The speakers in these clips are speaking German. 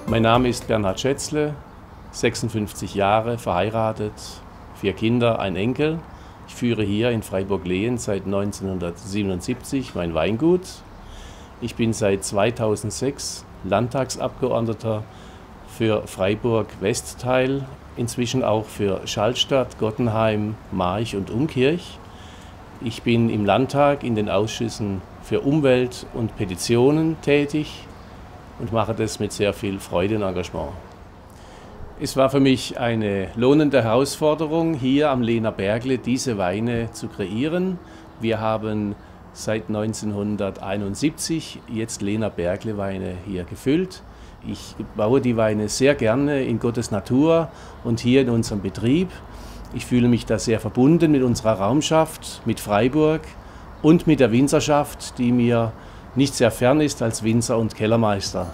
Mein Name ist Bernhard Schätzle, 56 Jahre, verheiratet, 4 Kinder, ein Enkel. Ich führe hier in Freiburg-Lehen seit 1977 mein Weingut. Ich bin seit 2006 Landtagsabgeordneter für Freiburg-Westteil, inzwischen auch für Schallstadt, Gottenheim, March und Umkirch. Ich bin im Landtag in den Ausschüssen für Umwelt und Petitionen tätig und mache das mit sehr viel Freude und Engagement. Es war für mich eine lohnende Herausforderung, hier am Lehner Bergle diese Weine zu kreieren. Wir haben seit 1971 jetzt Lehner Bergle Weine hier gefüllt. Ich baue die Weine sehr gerne in Gottes Natur und hier in unserem Betrieb. Ich fühle mich da sehr verbunden mit unserer Raumschaft, mit Freiburg und mit der Winzerschaft, die mir nicht sehr fern ist als Winzer und Kellermeister.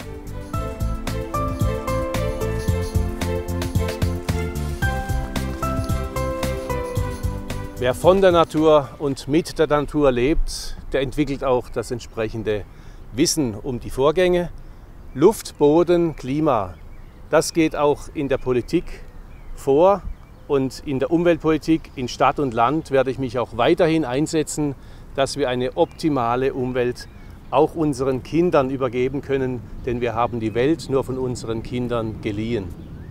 Wer von der Natur und mit der Natur lebt, der entwickelt auch das entsprechende Wissen um die Vorgänge. Luft, Boden, Klima, das geht auch in der Politik vor. Und in der Umweltpolitik in Stadt und Land werde ich mich auch weiterhin einsetzen, dass wir eine optimale Umwelt auch unseren Kindern übergeben können, denn wir haben die Welt nur von unseren Kindern geliehen.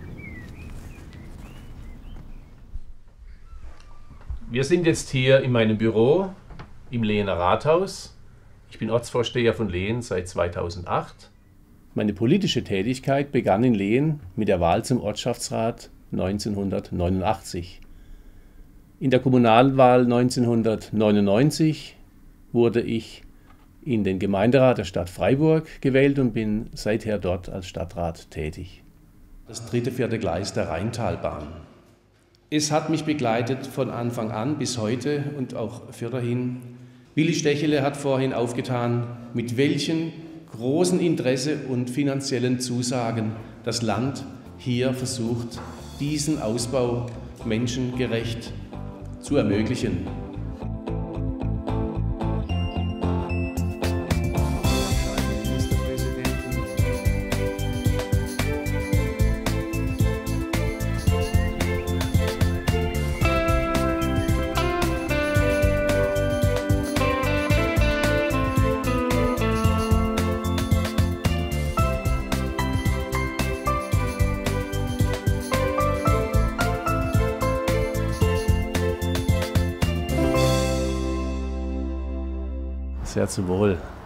Wir sind jetzt hier in meinem Büro im Lehener Rathaus. Ich bin Ortsvorsteher von Lehen seit 2008. Meine politische Tätigkeit begann in Lehen mit der Wahl zum Ortschaftsrat 1989. In der Kommunalwahl 1999 wurde ich in den Gemeinderat der Stadt Freiburg gewählt und bin seither dort als Stadtrat tätig. Das 3., 4. Gleis der Rheintalbahn. Es hat mich begleitet von Anfang an bis heute und auch fürderhin. Willi Stechele hat vorhin aufgetan, mit welchem großen Interesse und finanziellen Zusagen das Land hier versucht, diesen Ausbau menschengerecht zu ermöglichen. Sehr zu wohl.